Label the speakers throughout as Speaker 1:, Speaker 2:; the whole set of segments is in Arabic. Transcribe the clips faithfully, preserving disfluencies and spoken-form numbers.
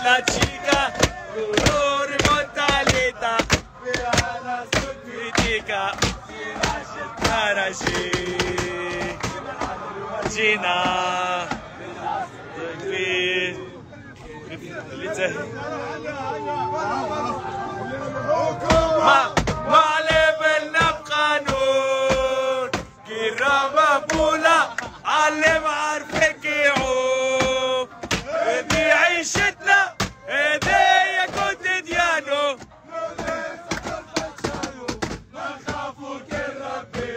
Speaker 1: la chica, color montaleta, la critica, Arashi, Gina, ما ما لبلنا بقانون كرامة بولا علم عارفك يعوم دي عيشتنا دي كنت ديانو ما خافوا كربي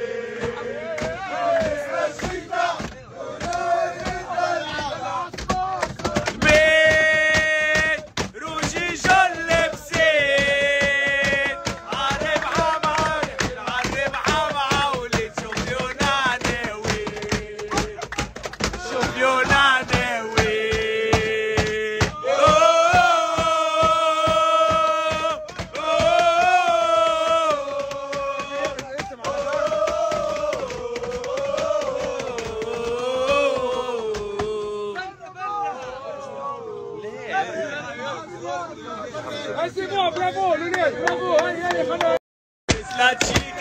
Speaker 2: C'est bon, bravo, Lionel, bravo, allez, allez,